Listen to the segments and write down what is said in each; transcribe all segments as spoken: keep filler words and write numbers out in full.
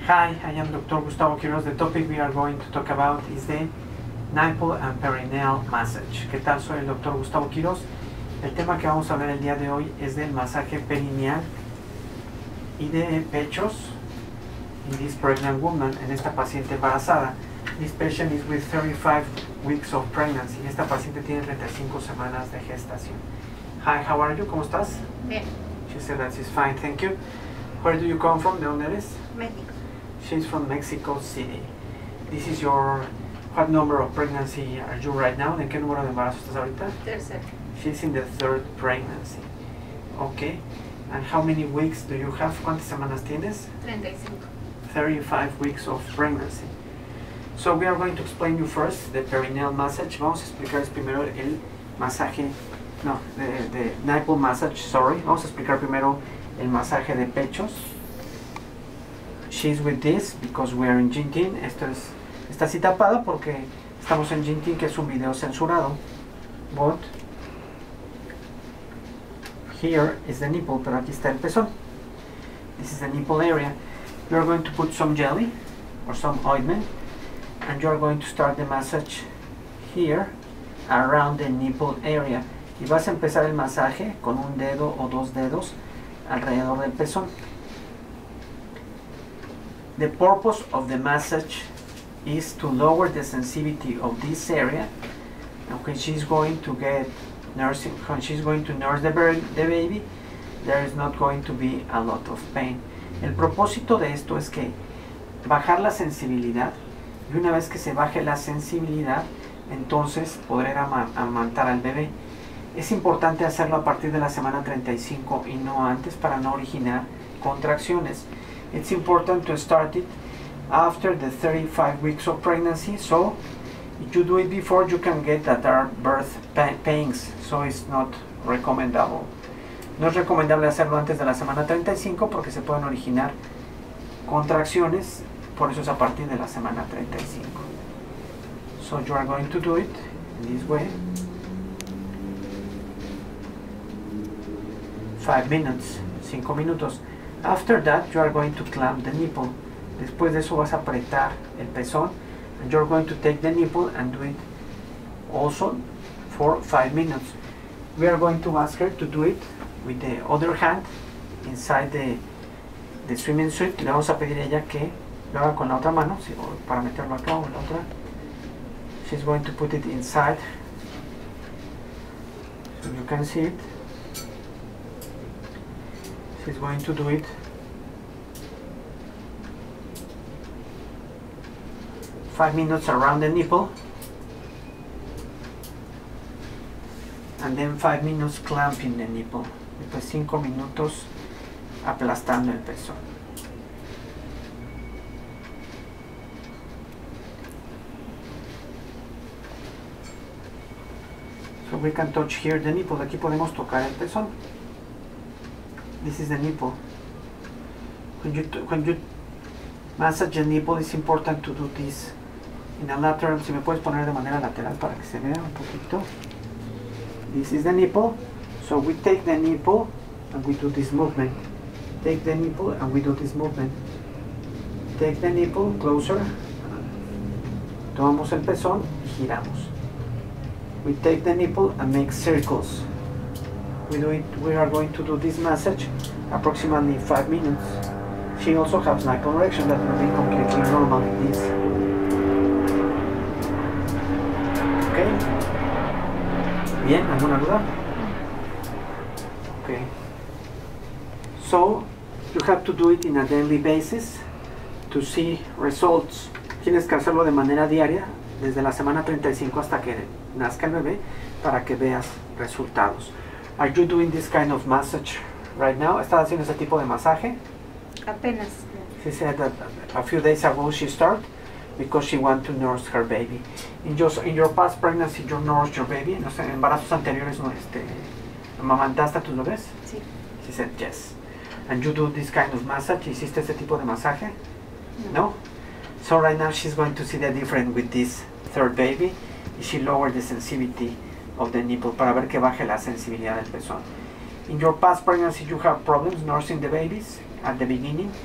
Hi, I am Doctor Gustavo Quiroz. The topic we are going to talk about is the nipple and perineal massage. ¿Qué tal? Soy el Doctor Gustavo Quiroz. El tema que vamos a ver el día de hoy es del masaje perineal y de pechos in this pregnant woman, en esta paciente embarazada. This patient is with thirty-five weeks of pregnancy. Esta paciente tiene treinta y cinco semanas de gestación. Hi, how are you? ¿Cómo estás? Bien. She said that she's fine, thank you. Where do you come from? ¿De dónde eres? México. She's from Mexico City. This is your... What number of pregnancy are you right now? ¿En qué número de embarazo estás ahorita? Tercero. She's in the third pregnancy. Okay. And how many weeks do you have? ¿Cuántas semanas tienes? treinta y cinco. thirty-five weeks of pregnancy. So we are going to explain you first the perineal massage. Vamos a explicar primero el masaje, no, de, de nipple massage, sorry. Vamos a explicar primero el masaje de pechos. She's with this because we are in Jintin. Esto es, está así tapada porque estamos en Jintin, que es un video censurado. But here is the nipple, pero aquí está el pezón. This is the nipple area. You are going to put some jelly or some ointment, and you are going to start the massage here around the nipple area. Y vas a empezar el masaje con un dedo o dos dedos alrededor del pezón. The purpose of the massage is to lower the sensitivity of this area, and when she's going to get nursing, when she's going to nurse the, the baby, there is not going to be a lot of pain. El propósito de esto es que bajar la sensibilidad, y una vez que se baje la sensibilidad, entonces poder ama amamantar al bebé. Es importante hacerlo a partir de la semana treinta y cinco y no antes para no originar contracciones. It's important to start it after the thirty-five weeks of pregnancy, so if you do it before, you can get that are birth pains, so it's not recommendable. No es recomendable hacerlo antes de la semana treinta y cinco porque se pueden originar contracciones, por eso es a partir de la semana treinta y cinco. So you are going to do it in this way. Five minutes, cinco minutos. After that, you are going to clamp the nipple. Después de eso vas a apretar el pezón, and you're going to take the nipple and do it also for five minutes. We are going to ask her to do it with the other hand inside the, the swimming suit. Le vamos a pedir a ella que lo haga con la otra mano, sí, para meterlo acá o la otra. She's going to put it inside, so you can see it. She's going to do it five minutes around the nipple, and then five minutes clamping the nipple. Después cinco minutos aplastando el pezón. So we can touch here the nipple. Aquí podemos tocar el pezón. This is the nipple. When you when you massage the nipple, it's important to do this in a lateral. Si me puedes poner de manera lateral para que se vea un poquito. This is the nipple. So we take the nipple and we do this movement. Take the nipple and we do this movement. Take the nipple closer. Tomamos el pezón y giramos. We take the nipple and make circles. We do it. We are going to do this massage approximately five minutes. She also has nipple erection, that will be completely normal. This. Okay. Bien, ¿alguna duda? Okay. So you have to do it in a daily basis to see results. Tienes que hacerlo de manera diaria desde la semana treinta y cinco hasta que nazca el bebé para que veas resultados. Are you doing this kind of massage right now? ¿Estás haciendo ese tipo de masaje? Apenas. She said that a few days ago she started because she wanted to nurse her baby. In your, in your past pregnancy, you nursed your baby? En los embarazos anteriores, ¿no, este, amamantaste a tus bebés? Sí. She said yes. And you do this kind of massage? ¿Hiciste este tipo de masaje? No. No? So right now she's going to see the difference with this third baby. She lowered the sensitivity of the nipple para ver que baje la sensibilidad del pezón. In your past pregnancy, you have problems nursing the babies at the beginning.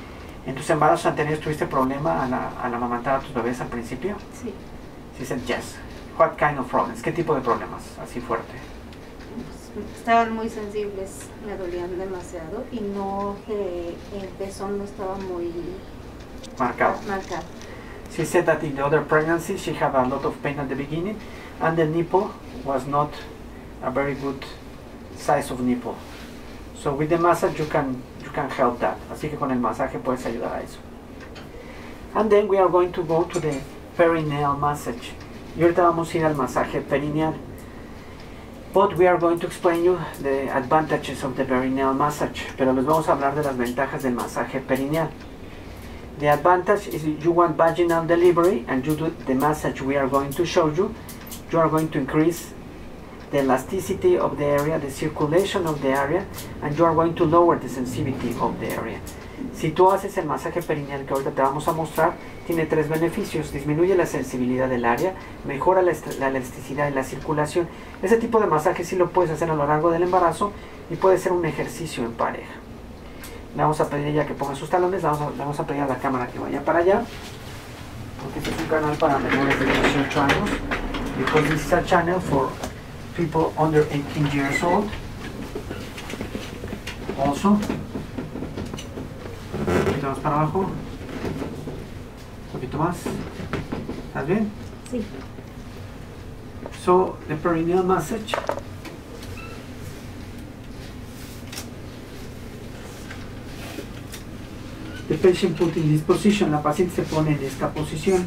¿En tus embarazos anteriores tuviste problema al, al amamantar a tus bebés al principio? Sí. She said yes. What kind of problems? ¿Qué tipo de problemas? Así fuerte. Estaban muy sensibles, me dolían demasiado y no, eh, el pezón no estaba muy Marcado. marcado. She said that in the other pregnancy she had a lot of pain at the beginning and the nipple was not a very good size of nipple. So with the massage you can you can help that. Así que con el masaje puedes ayudar a eso. And then we are going to go to the perineal massage. Y ahorita vamos a ir al masaje perineal. But we are going to explain you the advantages of the perineal massage. Pero les vamos a hablar de las ventajas del masaje perineal. The advantage is you want vaginal delivery and you do the massage we are going to show you. You are going to increase the elasticity of the area, the circulation of the area, and you are going to lower the sensitivity of the area. Si tú haces el masaje perineal que ahorita te vamos a mostrar, tiene tres beneficios. Disminuye la sensibilidad del área, mejora la, la elasticidad y la circulación. Ese tipo de masaje sí lo puedes hacer a lo largo del embarazo y puede ser un ejercicio en pareja. Le vamos a pedir a ella que ponga sus talones, le vamos a, le vamos a pedir a la cámara que vaya para allá, porque este es un canal para menores de dieciocho años, because this is a channel for people under eighteen years old. Also, un poquito más para abajo, un poquito más. ¿Estás bien? Sí. So, the perineal massage. The patient put in this position. La paciente se pone en esta posición.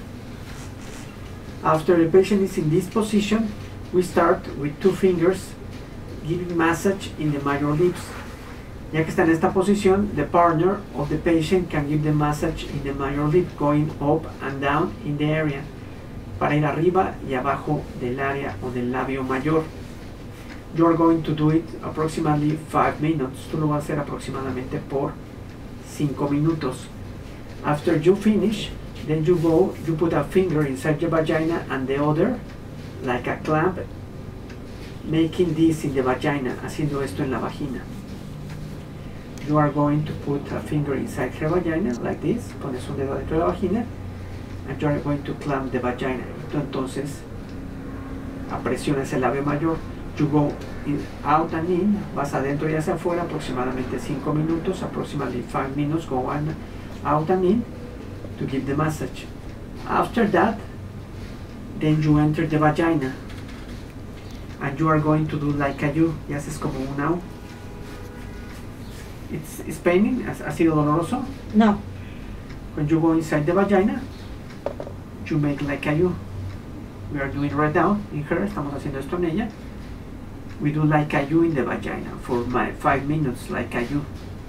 After the patient is in this position, we start with two fingers giving massage in the major lips. Ya que está en esta posición, the partner of the patient can give the massage in the major lip, going up and down in the area, para ir arriba y abajo del área o del labio mayor. You are going to do it approximately five minutes. Tú lo vas a hacer aproximadamente por cinco minutos. After you finish, then you go, you put a finger inside your vagina and the other, like a clamp, making this in the vagina, haciendo esto en la vagina. You are going to put a finger inside her vagina, like this, pones un dedo dentro de la vagina, and you are going to clamp the vagina. Tú entonces presionas el labio mayor. You go in, out and in, vas adentro y hacia afuera, aproximadamente cinco minutos, approximately five minutes, go on, out and in, to give the massage. After that, then you enter the vagina, and you are going to do like a U, y haces como un U. It's, it's paining, ¿ha sido doloroso? No. When you go inside the vagina, you make like a U. We are doing right now in her, estamos haciendo esto en ella. We do like a U in the vagina for my five minutes, like a U.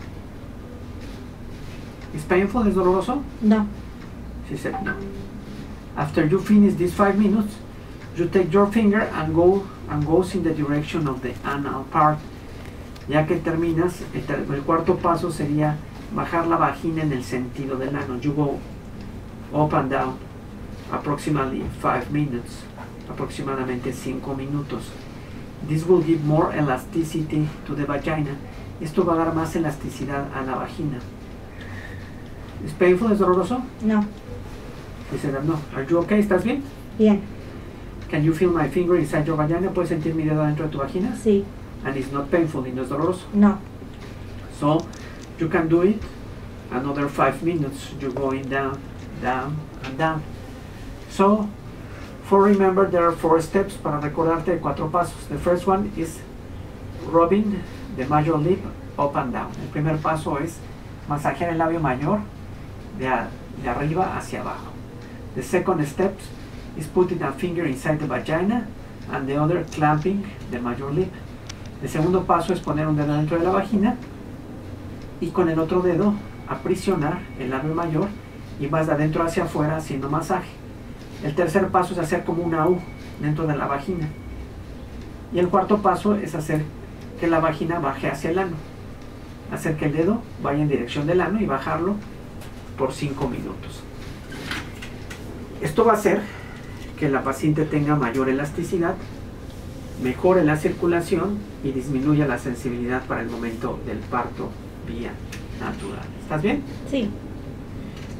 Is painful? ¿Es doloroso? No. She said no. After you finish these five minutes, you take your finger and go and goes in the direction of the anal part. Ya que terminas, el, el cuarto paso sería bajar la vagina en el sentido del ano. You go up and down, approximately five minutes, aproximadamente cinco minutos. This will give more elasticity to the vagina. Esto va a dar más elasticidad a la vagina. Is painful? ¿Es doloroso? No. She said no. Are you okay? ¿Estás bien? Bien. Can you feel my finger inside your vagina? ¿Puedes sentir mi dedo dentro de tu vagina? Sí. And it's not painful, y no es doloroso. No. So, you can do it another five minutes. You're going down, down, and down. So, for remember, there are four steps para recordarte cuatro pasos. The first one is rubbing the major lip up and down. El primer paso es masajear el labio mayor de, a, de arriba hacia abajo. The second step is putting a finger inside the vagina and the other clamping the major lip. El segundo paso es poner un dedo dentro de la vagina y con el otro dedo aprisionar el labio mayor y vas de adentro hacia afuera haciendo masaje. El tercer paso es hacer como una U dentro de la vagina. Y el cuarto paso es hacer que la vagina baje hacia el ano. Hacer que el dedo vaya en dirección del ano y bajarlo por cinco minutos. Esto va a hacer que la paciente tenga mayor elasticidad, mejore la circulación y disminuya la sensibilidad para el momento del parto vía natural. ¿Estás bien? Sí.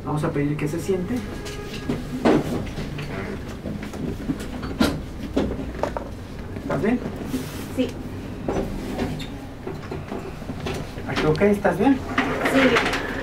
Vamos a pedir que se siente. ¿Estás bien? Sí. ¿Are you okay? ¿Estás bien? Sí, bien.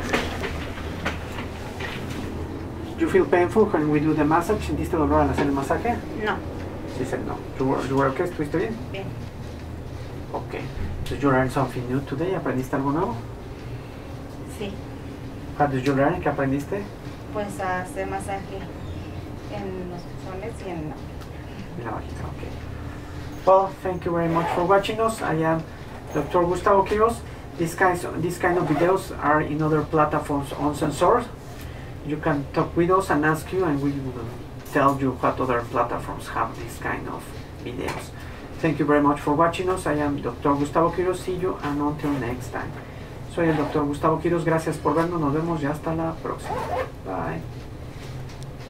You feel painful when we do the massage? ¿Sentiste dolor al hacer el masaje? No. She said no. You were, you were okay? ¿Estuviste bien? Bien. Okay. Did you learn something new today? ¿Aprendiste algo nuevo? Sí. What did you learn? ¿Qué aprendiste? Pues a hacer masaje en los pezones y en la... En la vagina, okay. Well, thank you very much for watching us. I am Doctor Gustavo Quiroz. These kinds, these kind of videos are in other platforms on Sensor. You can talk with us and ask you, and we will tell you what other platforms have this kind of videos. Thank you very much for watching us. I am Doctor Gustavo Quiroz. See you and until next time. Soy el Doctor Gustavo Quiroz. Gracias por vernos. Nos vemos y hasta la próxima. Bye.